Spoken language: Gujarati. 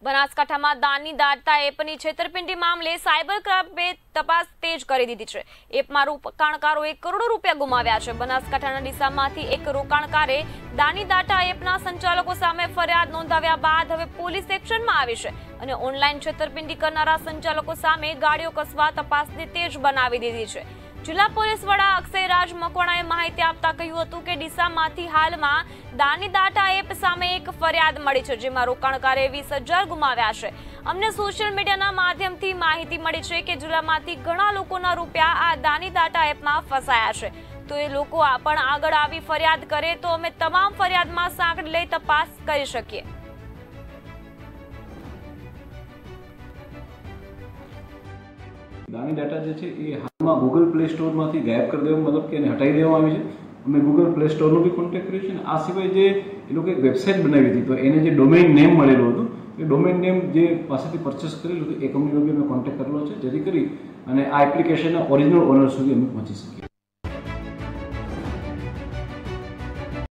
બનાસકાંઠામાં દાનની દાતા એપની છેતરપિંડી મામલે સાયબર ક્રાઇમે તપાસ તેજ કરી દીધી છે। એપમાં રોકાણકારોએ કરોડો રૂપિયા ગુમાવ્યા છે। બનાસકાંઠાના ડીસામાંથી એક રોકાણકારે દાની દાતા એપના સંચાલકો સામે ફરિયાદ નોંધાવ્યા બાદ હવે પોલીસ એક્શનમાં આવી છે અને ઓનલાઈન છેતરપિંડી કરનારા સંચાલકો સામે ગાડીઓ કસવા તપાસને તેજ બનાવી દીધી છે। જિલ્લા પોલીસ વડા અક્ષયરાજ મકવાણાએ માહિતી આપતા કહ્યું હતું કે ડીસામાંથી હાલમાં દાની દાતા એપ સામે એક ફરિયાદ મળી છે, જેમાં રોકાણકારે 20,000 ગુમાવ્યા છે। અમને સોશિયલ મીડિયાના માધ્યમથી માહિતી મળી છે કે જિલ્લામાંથી ઘણા લોકોના રૂપિયા આ દાની દાતા એપમાં ફસાયા છે, તો એ લોકો પણ આગળ આવી ફરિયાદ કરે તો અમે તમામ ફરિયાદમાં સાંકળી લઈ તપાસ કરી શકીએ। दानी डाटा जो है ये हाल में गूगल प्ले स्टोर में गायब कर देव मतलब कि हटाई देवा अमे गूगल प्ले स्टोर नो भी कॉन्टेक्ट करियो छे। आ सिवाय जे ए लोग एक वेबसाइट बनावी थी तो एने जे डोमेन नेम मळेलो हतो ए डोमेन नेम जे पासेथी परचेस करेલું હતું એ કંપનીનો भी अमे कॉन्टेक्ट करेलो छे, जेथी करी અને આ એપ્લિકેશનના ओरिजिनल ओनर सुधी अमे पहोंची सकीए।